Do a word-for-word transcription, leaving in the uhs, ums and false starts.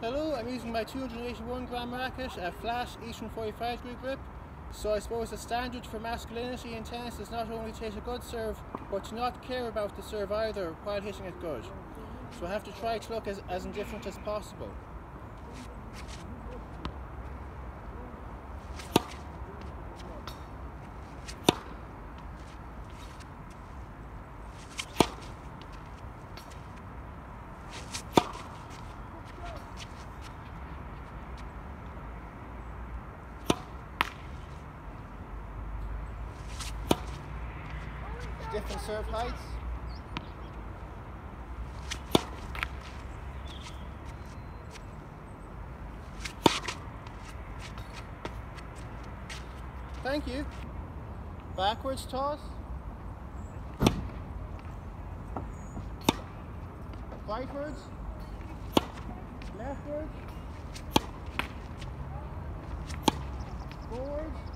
Hello, I'm using my two hundred eighty-one gram racket, a flat Eastern forty-five degree grip. So I suppose the standard for masculinity in tennis is not only to hit a good serve, but to not care about the serve either while hitting it good. So I have to try to look as, as indifferent as possible. Different serve heights. Thank you. Backwards toss. Rightwards. Leftwards. Forwards.